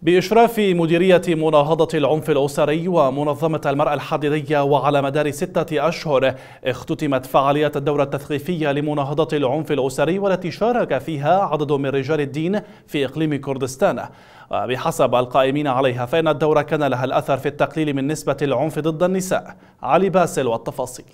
بإشراف مديرية مناهضة العنف الأسري ومنظمة المرأة الحديدية، وعلى مدار 6 أشهر اختتمت فعاليات الدورة التثقيفية لمناهضة العنف الأسري، والتي شارك فيها عدد من رجال الدين في إقليم كردستان. وبحسب القائمين عليها فإن الدورة كان لها الأثر في التقليل من نسبة العنف ضد النساء. علي باسل والتفاصيل.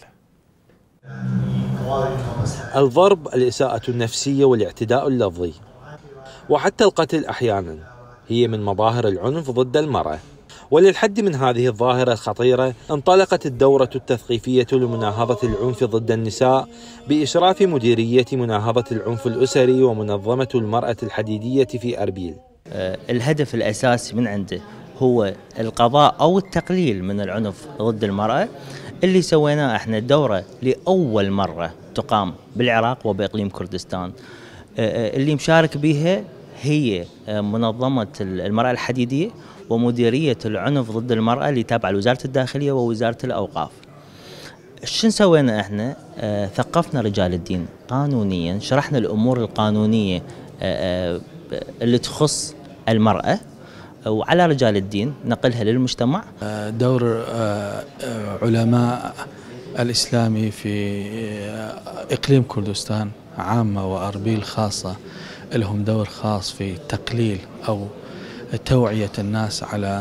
الضرب، الإساءة النفسية والاعتداء اللفظي وحتى القتل أحيانا هي من مظاهر العنف ضد المرأة. وللحد من هذه الظاهرة الخطيرة انطلقت الدورة التثقيفية لمناهضة العنف ضد النساء بإشراف مديرية مناهضة العنف الأسري ومنظمة المرأة الحديدية في أربيل. الهدف الأساسي من عنده هو القضاء أو التقليل من العنف ضد المرأة. اللي سويناه احنا دورة لأول مرة تقام بالعراق وبإقليم كردستان، اللي مشارك بها هي منظمة المرأة الحديدية ومديرية العنف ضد المرأة اللي تابعة لوزارة الداخلية ووزارة الأوقاف. شن سوينا احنا؟ ثقفنا رجال الدين قانونيا، شرحنا الأمور القانونية اللي تخص المرأة، وعلى رجال الدين نقلها للمجتمع. دور علماء الإسلامي في إقليم كردستان عامة وأربيل خاصة لهم دور خاص في تقليل أو توعية الناس على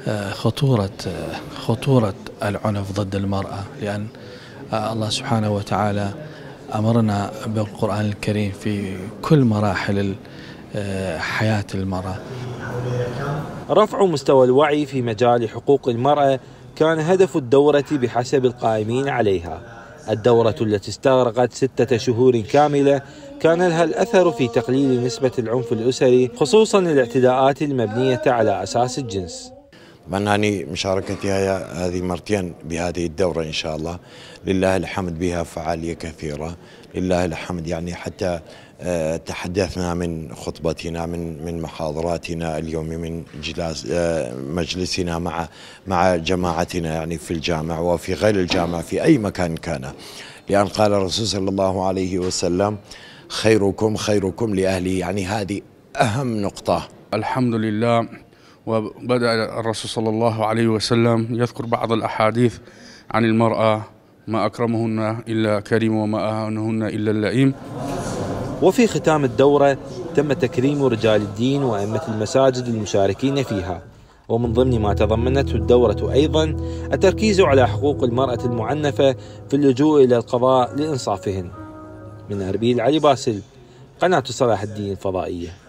خطورة العنف ضد المرأة، لأن الله سبحانه وتعالى أمرنا بالقرآن الكريم في كل مراحل حياة المرأة. رفع مستوى الوعي في مجال حقوق المرأة كان هدف الدورة بحسب القائمين عليها. الدورة التي استغرقت 6 شهور كاملة كان لها الأثر في تقليل نسبة العنف الأسري، خصوصا الاعتداءات المبنية على أساس الجنس. مناني مشاركتي هذه مرتين بهذه الدورة إن شاء الله، لله الحمد بها فعالية كثيرة، لله الحمد. يعني حتى تحدثنا من خطبتنا من محاضراتنا اليوم، من مجلسنا مع جماعتنا يعني في الجامع وفي غير الجامع في أي مكان كان، لأن قال الرسول صلى الله عليه وسلم خيركم خيركم لأهله. يعني هذه أهم نقطة. الحمد لله. وبدأ الرسول صلى الله عليه وسلم يذكر بعض الأحاديث عن المرأة: ما أكرمهن إلا كريم وما أهانهن إلا اللئيم. وفي ختام الدورة تم تكريم رجال الدين وأئمة المساجد المشاركين فيها. ومن ضمن ما تضمنته الدورة أيضا التركيز على حقوق المرأة المعنفة في اللجوء إلى القضاء لإنصافهن. من أربيل، علي باسل، قناة صلاح الدين الفضائية.